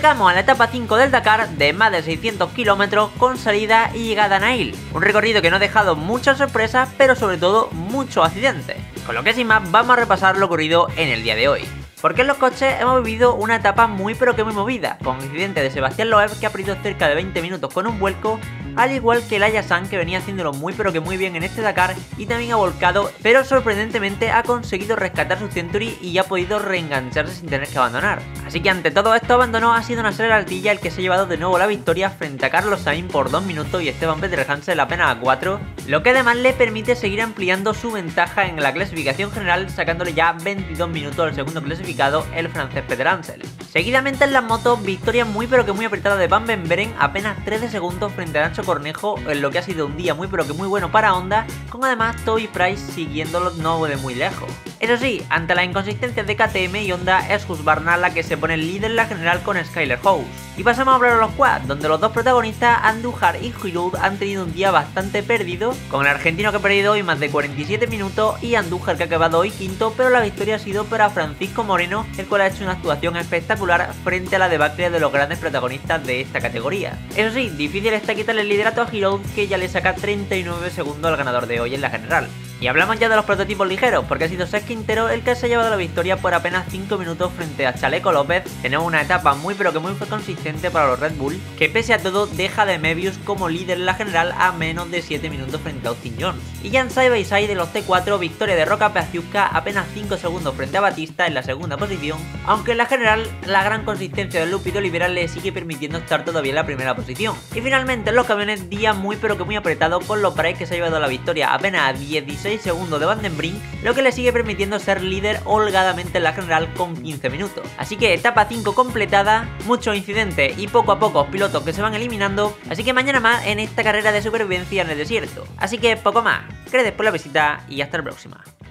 llegamos a la etapa 5 del Dakar de más de 600 kilómetros con salida y llegada a Nail. Un recorrido que no ha dejado muchas sorpresas, pero sobre todo muchos accidentes. Con lo que sin más vamos a repasar lo ocurrido en el día de hoy. Porque en los coches hemos vivido una etapa muy muy movida, con el incidente de Sebastián Loeb que ha perdido cerca de 20 minutos con un vuelco, al igual que el Ayasan que venía haciéndolo muy bien en este Dakar y también ha volcado, pero sorprendentemente ha conseguido rescatar su Century y ya ha podido reengancharse sin tener que abandonar. Así que ante todo esto abandono ha sido Nasser Al-Attiyah el que se ha llevado de nuevo la victoria frente a Carlos Sainz por 2 minutos y Esteban Peterhansel apenas a 4, lo que además le permite seguir ampliando su ventaja en la clasificación general sacándole ya 22 minutos al segundo clasificado, el francés Peterhansel. Seguidamente en las motos, victoria muy muy apretada de Van Bemmeren, apenas 13 segundos frente a Nacho Cornejo, en lo que ha sido un día muy bueno para Honda, con además Toby Price siguiéndolo no de muy lejos. Eso sí, ante las inconsistencias de KTM y Honda es Husqvarna la que se pone líder en la general con Skyler House. Y pasamos a hablar de los quads, donde los dos protagonistas, Andújar y Giroud, han tenido un día bastante perdido, con el argentino que ha perdido hoy más de 47 minutos y Andújar que ha acabado hoy quinto, pero la victoria ha sido para Francisco Moreno, el cual ha hecho una actuación espectacular frente a la debacle de los grandes protagonistas de esta categoría. Eso sí, difícil está quitarle el liderato a Giroud, que ya le saca 39 segundos al ganador de hoy en la general. Y hablamos ya de los prototipos ligeros, porque ha sido Seth Quintero el que se ha llevado la victoria por apenas 5 minutos frente a Chaleco López. Tenemos una etapa muy consistente para los Red Bull, que pese a todo deja de Mebius como líder en la general a menos de 7 minutos frente a Austin Jones. Y ya en side by side de los T4, victoria de Roca Paciuca apenas 5 segundos frente a Batista en la segunda posición, aunque en la general la gran consistencia de Lupi de Oliveira le sigue permitiendo estar todavía en la primera posición. Y finalmente en los camiones, día muy apretado con los Price, que se ha llevado la victoria apenas a 16 segundos de Van den Brink, lo que le sigue permitiendo ser líder holgadamente en la general con 15 minutos. Así que etapa 5 completada, muchos incidentes y poco a poco pilotos que se van eliminando, así que mañana más en esta carrera de supervivencia en el desierto. Así que poco más, gracias por la visita y hasta la próxima.